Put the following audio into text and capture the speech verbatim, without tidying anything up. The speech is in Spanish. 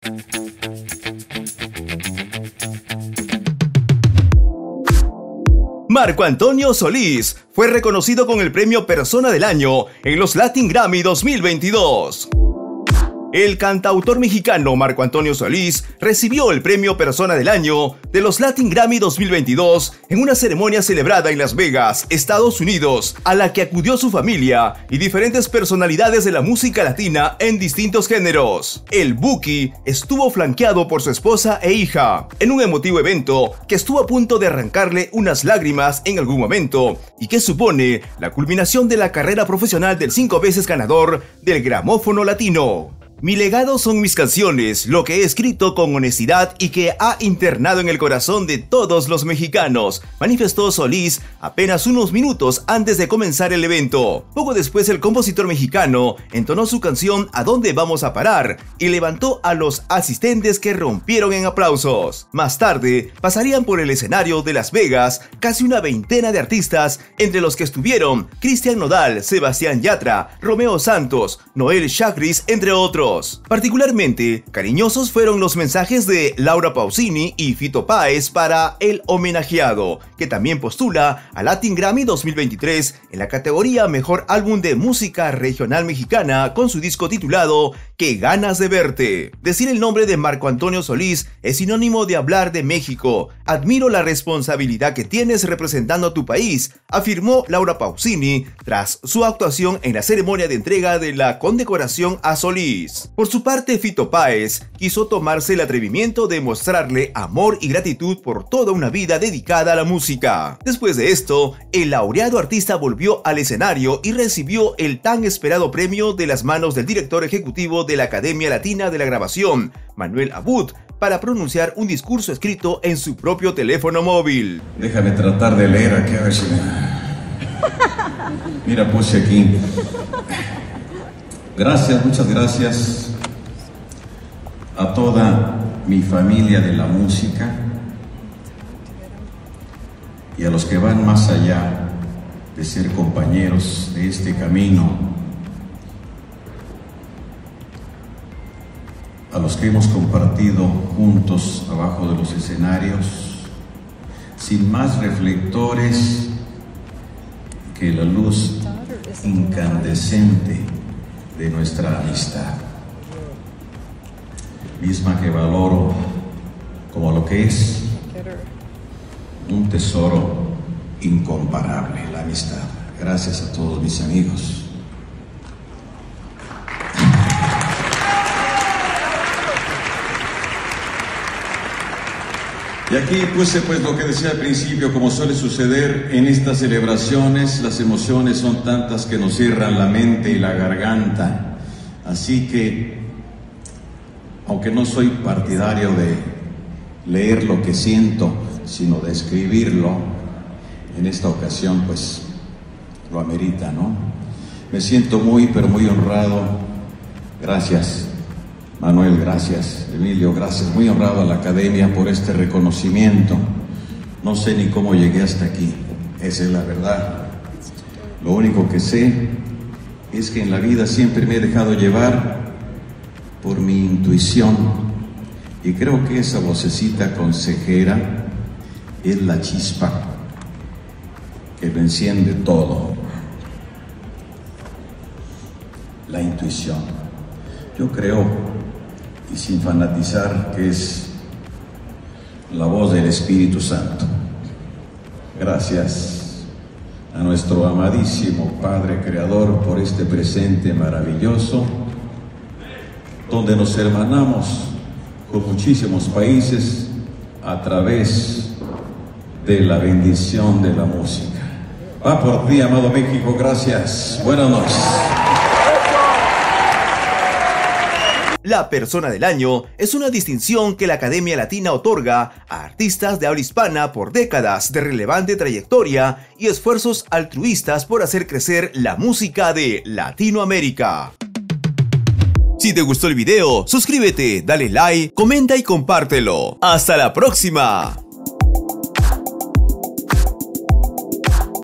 Marco Antonio Solís fue reconocido con el premio Persona del Año en los Latin Grammy dos mil veintidós. El cantautor mexicano Marco Antonio Solís recibió el premio Persona del Año de los Latin Grammy dos mil veintidós en una ceremonia celebrada en Las Vegas, Estados Unidos, a la que acudió su familia y diferentes personalidades de la música latina en distintos géneros. El Buki estuvo flanqueado por su esposa e hija, en un emotivo evento que estuvo a punto de arrancarle unas lágrimas en algún momento y que supone la culminación de la carrera profesional del cinco veces ganador del gramófono latino. Mi legado son mis canciones, lo que he escrito con honestidad y que ha internado en el corazón de todos los mexicanos, manifestó Solís apenas unos minutos antes de comenzar el evento. Poco después el compositor mexicano entonó su canción ¿A dónde vamos a parar? Y levantó a los asistentes que rompieron en aplausos. Más tarde pasarían por el escenario de Las Vegas casi una veintena de artistas, entre los que estuvieron Cristian Nodal, Sebastián Yatra, Romeo Santos, Noel Chagris, entre otros. Particularmente cariñosos fueron los mensajes de Laura Pausini y Fito Páez para el homenajeado, que también postula a Latin Grammy dos mil veintitrés en la categoría Mejor Álbum de Música Regional Mexicana con su disco titulado Qué ganas de verte. Decir el nombre de Marco Antonio Solís es sinónimo de hablar de México. Admiro la responsabilidad que tienes representando a tu país, afirmó Laura Pausini tras su actuación en la ceremonia de entrega de la condecoración a Solís. Por su parte, Fito Páez quiso tomarse el atrevimiento de mostrarle amor y gratitud por toda una vida dedicada a la música. Después de esto, el laureado artista volvió al escenario y recibió el tan esperado premio de las manos del director ejecutivo de la Academia Latina de la Grabación, Manuel Abud, para pronunciar un discurso escrito en su propio teléfono móvil. Déjame tratar de leer aquí a ver si me... Mira, puse aquí. Gracias, muchas gracias a toda mi familia de la música y a los que van más allá de ser compañeros de este camino, a los que hemos compartido juntos abajo de los escenarios, sin más reflectores que la luz incandescente de nuestra amistad, misma que valoro como lo que es un tesoro incomparable, la amistad. Gracias a todos mis amigos. Y aquí puse pues lo que decía al principio, como suele suceder en estas celebraciones, las emociones son tantas que nos cierran la mente y la garganta. Así que, aunque no soy partidario de leer lo que siento, sino de escribirlo, en esta ocasión pues lo amerita, ¿no? Me siento muy, pero muy honrado. Gracias. Manuel, gracias. Emilio, gracias. Muy honrado a la Academia por este reconocimiento. No sé ni cómo llegué hasta aquí, esa es la verdad. Lo único que sé es que en la vida siempre me he dejado llevar por mi intuición y creo que esa vocecita consejera es la chispa que lo enciende todo. La intuición. Yo creo, y sin fanatizar, que es la voz del Espíritu Santo. Gracias a nuestro amadísimo Padre Creador por este presente maravilloso, donde nos hermanamos con muchísimos países a través de la bendición de la música. Va por ti, amado México, gracias. Buenas noches. La Persona del Año es una distinción que la Academia Latina otorga a artistas de habla hispana por décadas de relevante trayectoria y esfuerzos altruistas por hacer crecer la música de Latinoamérica. Si te gustó el video, suscríbete, dale like, comenta y compártelo. ¡Hasta la próxima!